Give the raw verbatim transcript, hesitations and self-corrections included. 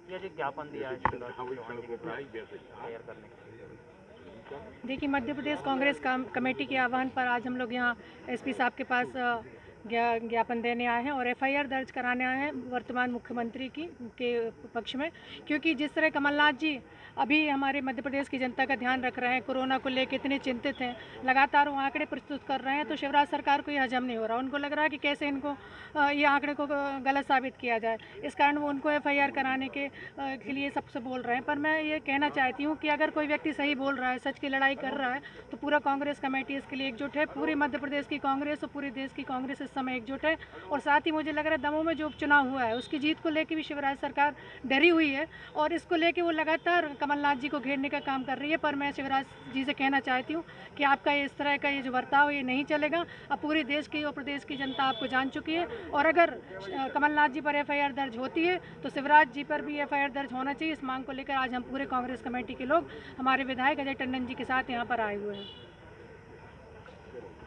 ये जो ज्ञापन दिया है शिवराज चौहान जी के तैयार करने के। देखिए, मध्य प्रदेश कांग्रेस कमेटी के आह्वान पर आज हम लोग यहाँ एसपी साहब के पास ज्ञापन देने आए हैं और एफआईआर दर्ज कराने आए हैं वर्तमान मुख्यमंत्री की के पक्ष में, क्योंकि जिस तरह कमलनाथ जी अभी हमारे मध्य प्रदेश की जनता का ध्यान रख रहे हैं, कोरोना को लेकर इतने चिंतित हैं, लगातार वो आंकड़े प्रस्तुत कर रहे हैं, तो शिवराज सरकार को ये हजम नहीं हो रहा। उनको लग रहा है कि कैसे इनको ये आंकड़े को गलत साबित किया जाए, इस कारण वो उनको एफआईआर कराने के, के लिए सबसे बोल रहे हैं। पर मैं ये कहना चाहती हूँ कि अगर कोई व्यक्ति सही बोल रहा है, सच की लड़ाई कर रहा है, तो पूरा कांग्रेस कमेटी इसके लिए एकजुट है। पूरे मध्य प्रदेश की कांग्रेस और पूरे देश की कांग्रेस इस समय एकजुट है। और साथ ही मुझे लग रहा है दमोह में जो उपचुनाव हुआ है उसकी जीत को लेकर भी शिवराज सरकार डरी हुई है और इसको लेकर वो लगातार कमलनाथ जी को घेरने का काम कर रही है। पर मैं शिवराज जी से कहना चाहती हूँ कि आपका इस तरह का ये जो बर्ताव ये नहीं चलेगा। अब पूरे देश की और प्रदेश की जनता आपको जान चुकी है और अगर कमलनाथ जी पर एफआईआर दर्ज होती है तो शिवराज जी पर भी एफआईआर दर्ज होना चाहिए। इस मांग को लेकर आज हम पूरे कांग्रेस कमेटी के लोग हमारे विधायक अजय टंडन जी के साथ यहाँ पर आए हुए हैं।